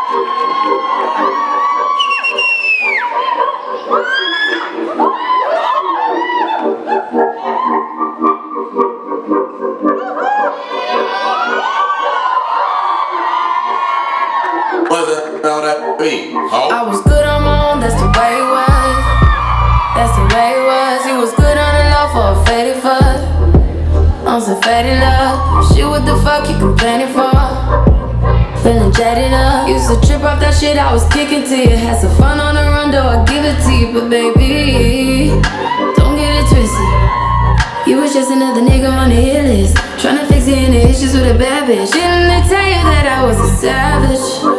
I was good on my own, that's the way it was. That's the way it was. You was good on the low for a faded fuck. On some faded love. Shit, what the fuck you complaining for? Feeling jaded up. Used to trip off that shit I was kicking to you. Had some fun on the run, though I give it to you. But baby, don't get it twisted. You was just another nigga on the hit list, tryna fix any issues with a bad bitch. Didn't they tell you that I was a savage?